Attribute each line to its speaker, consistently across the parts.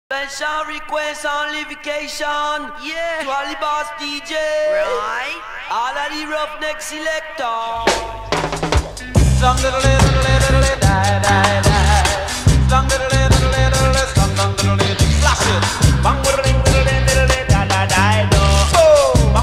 Speaker 1: Special request on Livication, yeah. To all the boss DJ, right? All of the roughneck selector.
Speaker 2: Song little die die die. Song little song flash it. Bang little da da die do. Bang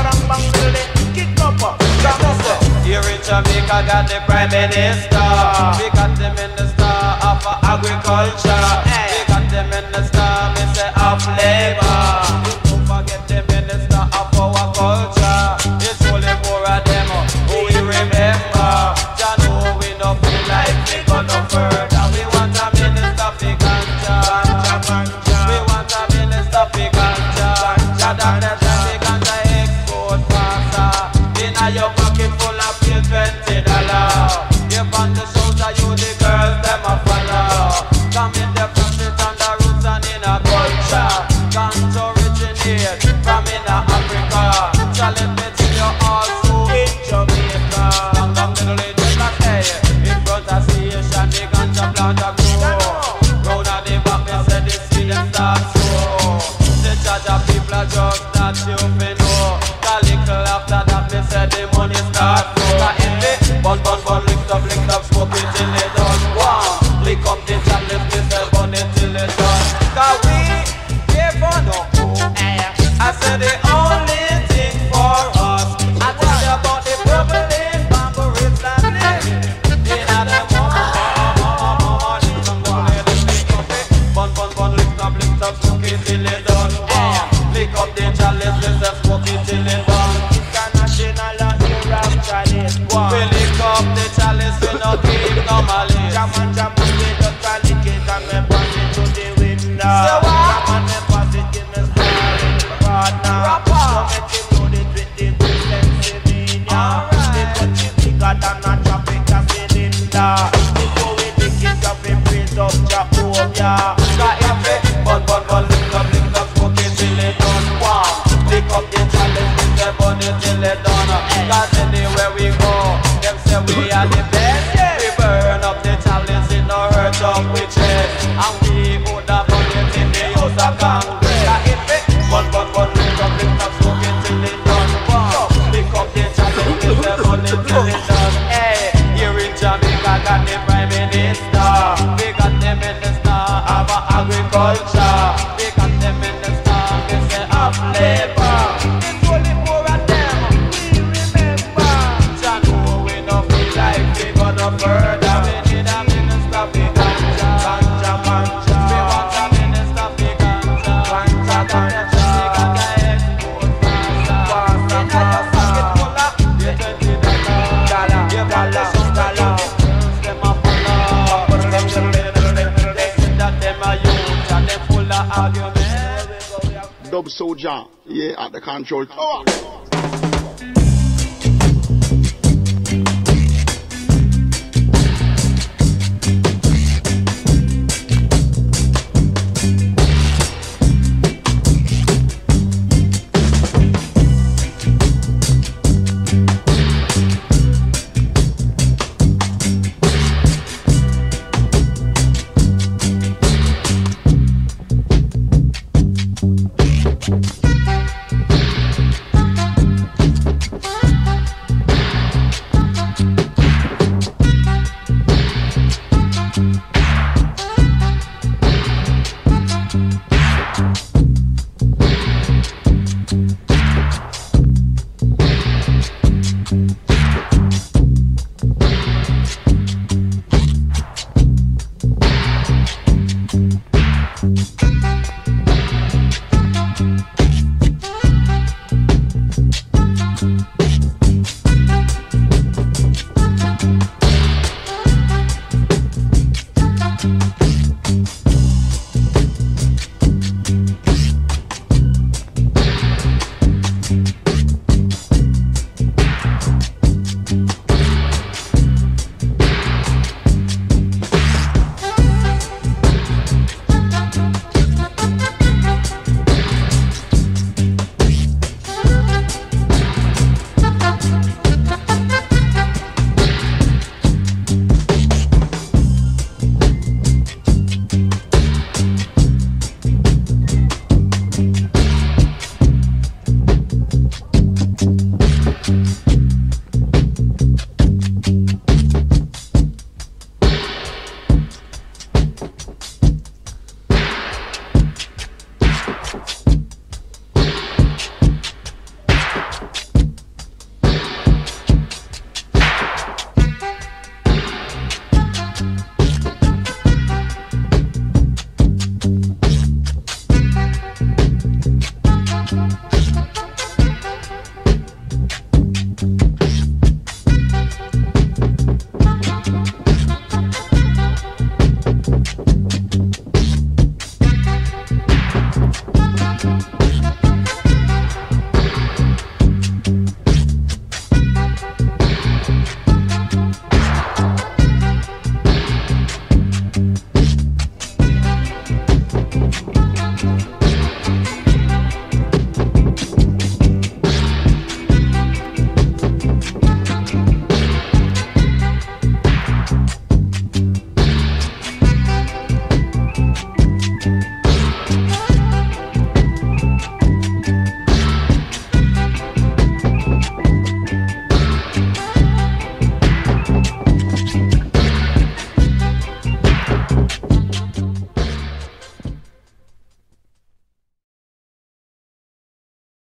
Speaker 2: kick up. Here in Jamaica got the Prime Minister. We got them in the star of agriculture. We got them in the star, Mr. of labor. Don't forget the minister of our culture. It's only more of them who we remember. Jah know we no feel like we gonna further. We want a minister for ganja. We want a minister for ganja. Jah done the time we ganja export faster. Inna your pocket full of bill $20. Give on the shoulder you the girls them a follow. Come in the profit and the roots and in a culture. Can't originate from in Africa. So let me tell you also in Jamaica. Long little just like hey, in front of station the ganja plant a grow. Round at the back me say the see them start slow. The charge of people are just not you fi know. A little after that me say the money start flow. In the bun lift up smoke it till it done. Wow, lick up the chalice me say burn it till it done. 'Cause we care for no I said the only thing for us. I tell you about the problem in Bamboo Island. In other morning, some boy lick up it. Bun lift up smoke it till it done. Wow, lick up the chalice me say smoke it till it done. International Europe chalice. We lick up the chalice we no keep normally. Jam we just lick it and me pass it to the window. Jam me pass it give me starring partner. So make him do it with the good Pennsylvania. The touchy bigger than a traffic cylinder. Before we lick it up we praise up Jehovah. Got it bun lick up smoke it till it done. Wow, lick up the chalice we say burn it till it done. 'Cause anywhere we go, them say we are the best. We burn up the chalice, it no hurt up with chest. And we put the bullet in the house of Congress. Bun lick up smoke it till it done. Wow, lick up the chalice, we say burn it till it done. Hey, here in Jamaica got the Prime Minister. We got the Minister of Agriculture. We got the Minister, Mr. of Labor. It's only for a them we remember. Jah know we no feel like we gonna further. We need a minister for ganja. We want a minister for ganja. We ganja export faster. In our pocket full of $20. Give all the some dollar. Them a follow. They say that them a youth and them full of arguments.
Speaker 3: Dub Soldier, yeah, at the control tower.